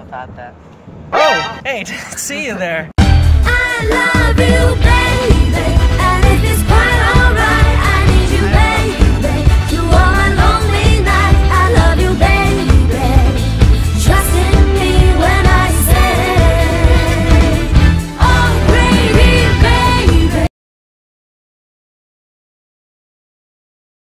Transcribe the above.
thought that. Oh, hey, see you there. I love